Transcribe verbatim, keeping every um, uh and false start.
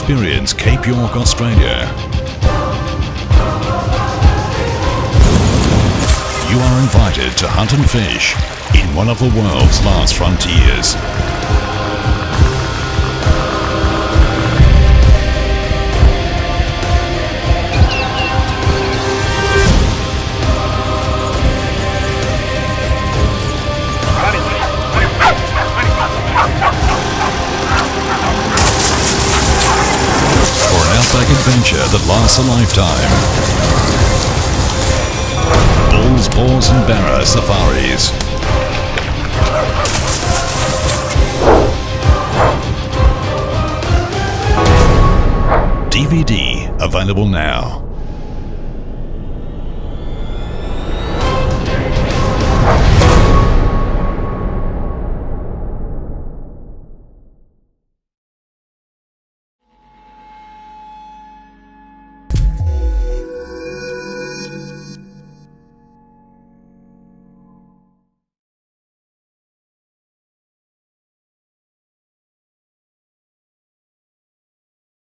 experience Cape York, Australia. You are invited to hunt and fish in one of the world's last frontiers. For an outback adventure that lasts a lifetime. Bulls, Boars and Barra Safaris. D V D available now.